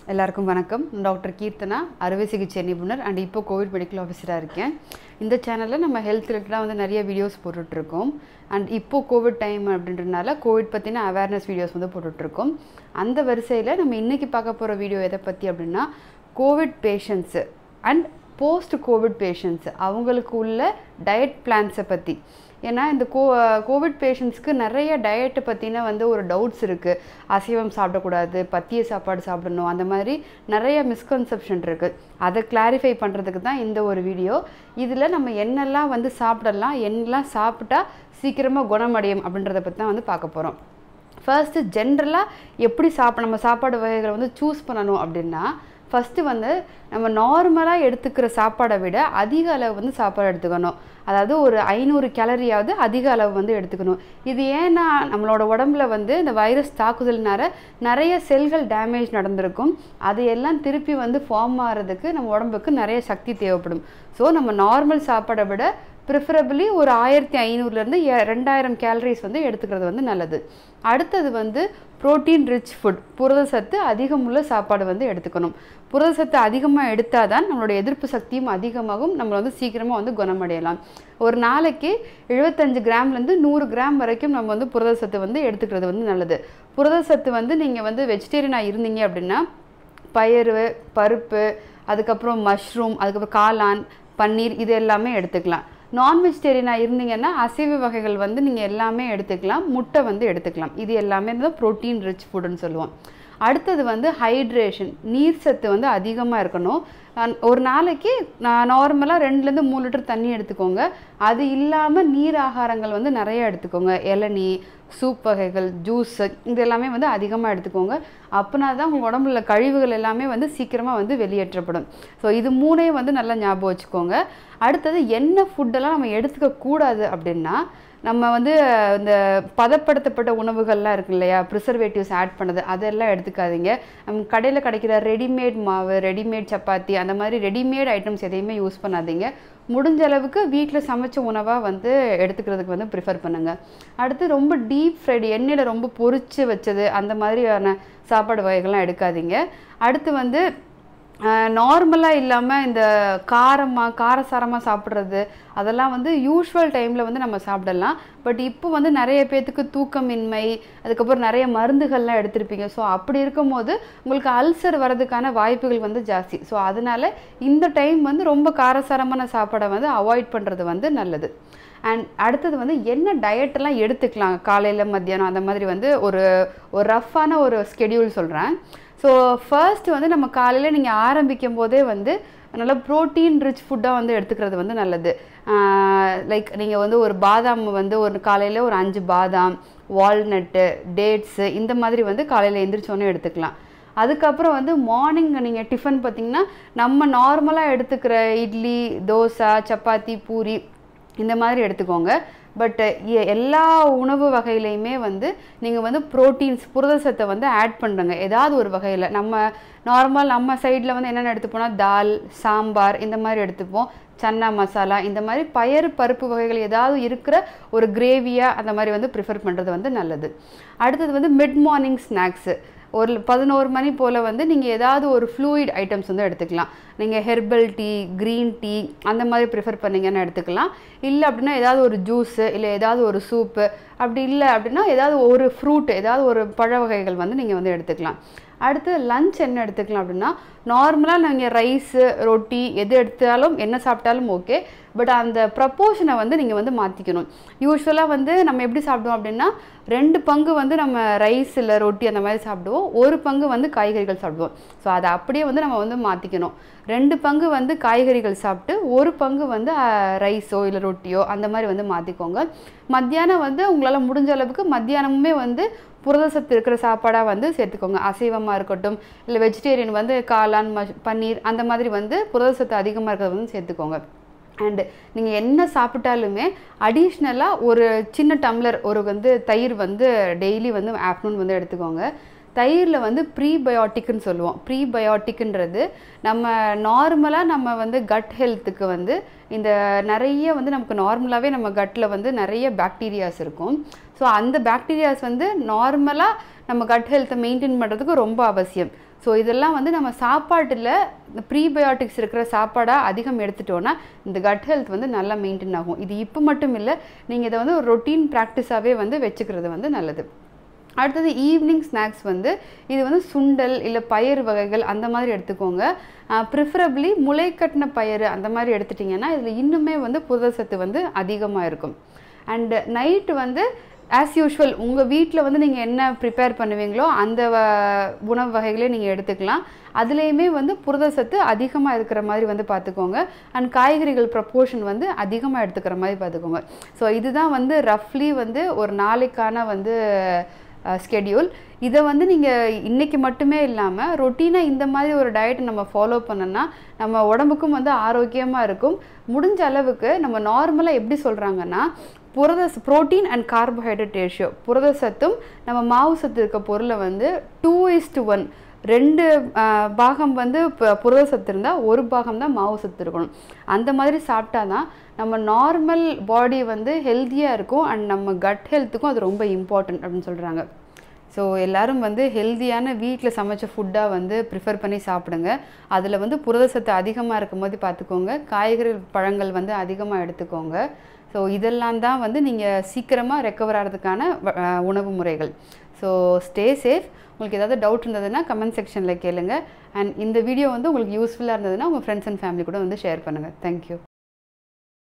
எல்லாருக்கும் வணக்கம். டாக்டர் கீர்த்தனா, அறுவை சிகிச்சை நிபுணர் அண்ட் இப்போ கோவிட் மெடிக்கல் ஆஃபீஸராக இருக்கேன். இந்த சேனலில் நம்ம ஹெல்த் ரிலேட்டடாக வந்து நிறைய வீடியோஸ் போட்டுட்ருக்கோம். அண்ட் இப்போது கோவிட் டைம் அப்படின்றதுனால கோவிட் பற்றின அவேர்னஸ் வீடியோஸ் வந்து போட்டுட்ருக்கோம். அந்த வரிசையில் நம்ம இன்றைக்கி பார்க்க போகிற வீடியோ எதை பற்றி அப்படின்னா, covid patients and post covid patients அவங்களுக்கு உள்ள டயட் பிளான்ஸை பற்றி. ஏன்னா இந்த கோவிட் பேஷண்ட்ஸ்க்கு நிறைய டயட்டை பற்றின வந்து ஒரு டவுட்ஸ் இருக்குது. அசைவம் சாப்பிடக்கூடாது, பத்திய சாப்பாடு சாப்பிடணும், அந்த மாதிரி நிறைய மிஸ்கன்செப்ஷன் இருக்குது. அதை கிளாரிஃபை பண்ணுறதுக்கு தான் இந்த ஒரு வீடியோ. இதில் நம்ம என்னெல்லாம் வந்து சாப்பிடலாம், என்னெல்லாம் சாப்பிட்டா சீக்கிரமாக குணமடையும் அப்படின்றத பற்றி தான் வந்து பார்க்க போகிறோம். ஃபர்ஸ்ட்டு ஜென்ரலாக எப்படி நம்ம சாப்பாடு வகைகளை வந்து சூஸ் பண்ணணும் அப்படின்னா, ஃபஸ்ட்டு வந்து நம்ம நார்மலாக எடுத்துக்கிற சாப்பாடை விட அதிக அளவு வந்து சாப்பாடு எடுத்துக்கணும். அதாவது ஒரு 500 கேலரியாவது அதிக அளவு வந்து எடுத்துக்கணும். இது ஏன்னா நம்மளோட உடம்புல வந்து இந்த வைரஸ் தாக்குதல்னால நிறைய செல்கள் டேமேஜ் நடந்திருக்கும். அதையெல்லாம் திருப்பி வந்து ஃபார்ம் ஆகிறதுக்கு நம்ம உடம்புக்கு நிறைய சக்தி தேவைப்படும். ஸோ நம்ம நார்மல் சாப்பாடை விட ப்ரிஃபரபிளி ஒரு 1500லேருந்து 2000 கேலரிஸ் வந்து எடுத்துக்கிறது வந்து நல்லது. அடுத்தது வந்து ப்ரோட்டீன் ரிச் ஃபுட், புரதச்சத்து அதிகமுள்ள சாப்பாடு வந்து எடுத்துக்கணும். புரதச்சத்து அதிகமாக எடுத்தால் தான் நம்மளோட எதிர்ப்பு சக்தியும் அதிகமாகும், நம்மளை வந்து சீக்கிரமாக வந்து குணமடையலாம். ஒரு நாளைக்கு 75 கிராம்லேருந்து 100 கிராம் வரைக்கும் நம்ம வந்து புரதச்சத்து வந்து எடுத்துக்கிறது வந்து நல்லது. புரதச்சத்து வந்து நீங்கள் வந்து வெஜிடேரியனாக இருந்தீங்க அப்படின்னா பயிறு, பருப்பு, அதுக்கப்புறம் மஷ்ரூம், அதுக்கப்புறம் காளான், பன்னீர் இது எல்லாமே எடுத்துக்கலாம். நான் வெஜிடேரியனாக இருந்தீங்கன்னா அசைவ வகைகள் வந்து நீங்கள் எல்லாமே எடுத்துக்கலாம். முட்டை வந்து எடுத்துக்கலாம். இது எல்லாமே தான் ப்ரோட்டீன் ரிச் ஃபுட்டுன்னு சொல்லுவோம். அடுத்தது வந்து ஹைட்ரேஷன், நீர் சத்து வந்து அதிகமாக இருக்கணும். ஒரு நாளைக்கு நார்மலாக 2லேருந்து 3 லிட்டர் தண்ணி எடுத்துக்கோங்க. அது இல்லாமல் நீர் ஆகாரங்கள் வந்து நிறைய எடுத்துக்கோங்க. இளநீ, சூப் வகைகள், ஜூஸ் இது எல்லாமே வந்து அதிகமாக எடுத்துக்கோங்க. அப்படின்னா தான் உங்கள் உடம்புல கழிவுகள் எல்லாமே வந்து சீக்கிரமாக வந்து வெளியேற்றப்படும். ஸோ இது 3ஐயும் வந்து நல்லா ஞாபகம் வச்சுக்கோங்க. அடுத்தது என்ன ஃபுட்டெல்லாம் நம்ம எடுத்துக்க கூடாது அப்படின்னா, நம்ம வந்து இந்த பதப்படுத்தப்பட்ட உணவுகள்லாம் இருக்கு இல்லையா, ப்ரிசர்வேட்டிவ்ஸ் ஆட் பண்ணது, அதெல்லாம் எடுத்துக்காதீங்க. நம்ம கடையில் கிடைக்கிற ரெடிமேட் மாவு, ரெடிமேட் சப்பாத்தி, அந்த மாதிரி ரெடிமேட் ஐட்டம்ஸ் எதையுமே யூஸ் பண்ணாதீங்க. முடிஞ்ச அளவுக்கு வீட்டில் சமைச்ச உணவாக வந்து எடுத்துக்கிறதுக்கு வந்து ப்ரிஃபர் பண்ணுங்கள். அடுத்து ரொம்ப டீப் ஃப்ரைடு, எண்ணெயில் ரொம்ப பொரிச்சு வச்சது அந்த மாதிரியான சாப்பாடு வகைகள்லாம் எடுக்காதீங்க. அடுத்து வந்து நார்மலாக இல்லாமல் இந்த காரசாரமாக சாப்பிட்றது அதெல்லாம் வந்து யூஷுவல் டைமில் வந்து நம்ம சாப்பிடலாம். பட் இப்போ வந்து நிறைய பேர்த்துக்கு தூக்கமின்மை, அதுக்கப்புறம் நிறைய மருந்துகள்லாம் எடுத்திருப்பீங்க. ஸோ அப்படி இருக்கும்போது உங்களுக்கு அல்சர் வர்றதுக்கான வாய்ப்புகள் வந்து ஜாஸ்தி. ஸோ அதனால் இந்த டைம் வந்து ரொம்ப காரசாரமான சாப்பாடை வந்து அவாய்ட் பண்ணுறது வந்து நல்லது. அண்ட் அடுத்தது வந்து என்ன டயட்டெல்லாம் எடுத்துக்கலாம் காலையில் மத்தியானம், அந்த மாதிரி வந்து ஒரு ரஃப்பான ஒரு ஸ்கெடியூல் சொல்கிறேன். ஸோ ஃபர்ஸ்ட் வந்து நம்ம காலையில் நீங்கள் ஆரம்பிக்கும் போதே வந்து நல்லா ப்ரோட்டீன் ரிச் ஃபுட்டாக வந்து எடுத்துக்கிறது வந்து நல்லது. லைக் நீங்கள் வந்து ஒரு பாதாம் வந்து ஒரு காலையில் ஒரு 5 பாதாம், வால்நட்டு, டேட்ஸு இந்த மாதிரி வந்து காலையில் எந்திரிச்சோன்னே எடுத்துக்கலாம். அதுக்கப்புறம் வந்து மார்னிங் நீங்கள் டிஃபன் பார்த்திங்கன்னா நம்ம நார்மலாக எடுத்துக்கிற இட்லி, தோசை, சப்பாத்தி, பூரி இந்த மாதிரி எடுத்துக்கோங்க. பட் எல்லா உணவு வகையிலையுமே வந்து நீங்கள் வந்து ப்ரோட்டீன்ஸ், புரதச்சத்தை வந்து ஆட் பண்ணுறங்க ஏதாவது ஒரு வகையில். நம்ம சைடில் வந்து என்னென்ன எடுத்துப்போம்னா தால், சாம்பார் இந்த மாதிரி எடுத்துப்போம். சன்னா மசாலா இந்த மாதிரி பருப்பு வகைகள் ஏதாவது இருக்கிற ஒரு கிரேவியாக அந்த மாதிரி வந்து ப்ரிஃபர் பண்ணுறது வந்து நல்லது. அடுத்தது வந்து மிட் மார்னிங் ஸ்நாக்ஸு, ஒரு 11 மணி போல் வந்து நீங்கள் ஏதாவது ஒரு ஃப்ளூயிட் ஐட்டம்ஸ் வந்து எடுத்துக்கலாம். நீங்கள் ஹெர்பல் டீ, க்ரீன் டீ அந்த மாதிரி ப்ரிஃபர் பண்ணிங்கன்னா எடுத்துக்கலாம். இல்லை அப்படின்னா ஏதாவது ஒரு ஜூஸு, இல்லை ஏதாவது ஒரு சூப்பு, அப்படி இல்லை அப்படின்னா ஏதாவது ஒரு ஃப்ரூட், ஏதாவது ஒரு பழ வகைகள் வந்து நீங்கள் வந்து எடுத்துக்கலாம். அடுத்து லன்ச் என்ன எடுத்துக்கலாம் அப்படின்னா, நார்மலாக நீங்கள் ரைஸு, ரொட்டி எது எடுத்தாலும் என்ன சாப்பிட்டாலும் ஓகே. பட் அந்த ப்ரப்போர்ஷனை வந்து நீங்கள் வந்து மாற்றிக்கணும். யூஸ்வலாக வந்து நம்ம எப்படி சாப்பிடுவோம் அப்படின்னா, 2 பங்கு வந்து நம்ம ரைஸ் இல்லை ரொட்டி அந்த மாதிரி சாப்பிடுவோம், 1 பங்கு வந்து காய்கறிகள் சாப்பிடுவோம். ஸோ அதை அப்படியே வந்து நம்ம வந்து மாற்றிக்கணும். 2 பங்கு வந்து காய்கறிகள் சாப்பிட்டு 1 பங்கு வந்து ரைஸோ இல்லை ரொட்டியோ அந்த மாதிரி வந்து மாற்றிக்கோங்க. மத்தியானம் வந்து உங்களால் முடிஞ்ச அளவுக்கு மத்தியானமுமே வந்து புரதச்சத்து இருக்கிற சாப்பாடாக வந்து சேர்த்துக்கோங்க. அசைவமாக இருக்கட்டும், இல்லை வெஜிடேரியன் வந்து காளான், பன்னீர் அந்த மாதிரி வந்து புரதச்சத்து அதிகமாக இருக்கிறத வந்து சேர்த்துக்கோங்க. அண்டு நீங்கள் என்ன சாப்பிட்டாலுமே அடிஷ்னலாக ஒரு சின்ன டம்ளர் ஒரு வந்து தயிர் வந்து டெய்லி வந்து ஆஃப்டர்நூன் வந்து எடுத்துக்கோங்க. தயிரில் வந்து ப்ரீபயோட்டிக்னு சொல்லுவோம். ப்ரீபயோட்டிக்ன்றது நம்ம நார்மலாக நம்ம வந்து கட் ஹெல்த்துக்கு வந்து இந்த நிறைய வந்து நமக்கு நார்மலாகவே நம்ம கட்டில் வந்து நிறைய பாக்டீரியாஸ் இருக்கும். ஸோ அந்த பாக்டீரியாஸ் வந்து நார்மலாக நம்ம கட் ஹெல்த்தை மெயின்டைன் பண்ணுறதுக்கு ரொம்ப அவசியம். ஸோ இதெல்லாம் வந்து நம்ம சாப்பாட்டில் இந்த ப்ரீபயோட்டிக்ஸ் இருக்கிற சாப்பாடாக அதிகம் எடுத்துட்டோன்னா இந்த கட் ஹெல்த் வந்து நல்லா மெயின்டைன் ஆகும். இது இப்போ மட்டும் இல்லை, நீங்கள் இதை வந்து ஒரு ரொட்டீன் ப்ராக்டிஸாகவே வந்து வச்சுக்கிறது வந்து நல்லது. அடுத்தது ஈவினிங் ஸ்நாக்ஸ் வந்து இது வந்து சுண்டல் இல்லை பயிர் வகைகள் அந்த மாதிரி எடுத்துக்கோங்க. ப்ரிஃபரபிளி முளை கட்டின பயிர் அந்த மாதிரி எடுத்துட்டிங்கன்னா இதில் இன்னுமே வந்து புரதச்சத்து வந்து அதிகமாக இருக்கும். அண்டு நைட்டு வந்து ஆஸ் யூஷுவல் உங்கள் வீட்டில் வந்து நீங்கள் என்ன ப்ரிப்பேர் பண்ணுவீங்களோ அந்த உணவு வகைகளே நீங்கள் எடுத்துக்கலாம். அதுலேயுமே வந்து புரதச்சத்து அதிகமாக இருக்கிற மாதிரி வந்து பார்த்துக்கோங்க. அண்ட் காய்கறிகள் ப்ரப்போர்ஷன் வந்து அதிகமாக எடுத்துக்கிற மாதிரி பார்த்துக்கோங்க. ஸோ இதுதான் வந்து ரஃப்லி வந்து ஒரு நாளைக்கான வந்து ஸ்கெடியூல். இதை வந்து நீங்கள் இன்றைக்கி மட்டுமே இல்லாமல் ரொட்டீனாக இந்த மாதிரி ஒரு டயட்டை நம்ம ஃபாலோ பண்ணோன்னா நம்ம உடம்புக்கும் வந்து ஆரோக்கியமாக இருக்கும். முடிஞ்ச அளவுக்கு நம்ம நார்மலாக எப்படி சொல்கிறாங்கன்னா புரோட்டீன் அண்ட் கார்போஹைட்ரேட் ரேஷியோ, புரதச்சத்தும் நம்ம மாவு சத்து இருக்க பொருளை வந்து 2:1 2 பாகம் வந்து புரதச்சத்து இருந்தால் 1 பாகம் தான் மாவு சத்து இருக்கணும். அந்த மாதிரி சாப்பிட்டா தான் நம்ம நார்மல் பாடி வந்து ஹெல்த்தியாக இருக்கும். அண்ட் நம்ம கட் ஹெல்த்துக்கும் அது ரொம்ப இம்பார்ட்டன்ட் அப்படின்னு சொல்கிறாங்க. ஸோ எல்லோரும் வந்து ஹெல்த்தியான வீட்டில் சமைச்ச ஃபுட்டாக வந்து ப்ரிஃபர் பண்ணி சாப்பிடுங்க. அதில் வந்து புரதச்சத்து அதிகமாக இருக்கும் போது பார்த்துக்கோங்க. காய்கறி பழங்கள் வந்து அதிகமாக எடுத்துக்கோங்க. ஸோ இதெல்லாம் தான் வந்து நீங்கள் சீக்கிரமாக ரெக்கவர் ஆகிறதுக்கான உணவு முறைகள். So stay safe. உங்களுக்கு ஏதாவது டவுட் இருந்ததுன்னா கமெண்ட் செக்ஷனில் கேளுங்க. அண்ட் இந்த வீடியோ வந்து உங்களுக்கு யூஸ்ஃபுல்லாக இருந்ததுன்னா உங்கள் ஃப்ரெண்ட்ஸ் அண்ட் ஃபேமிலி கூட வந்து ஷேர் பண்ணுங்கள். தேங்க்யூ.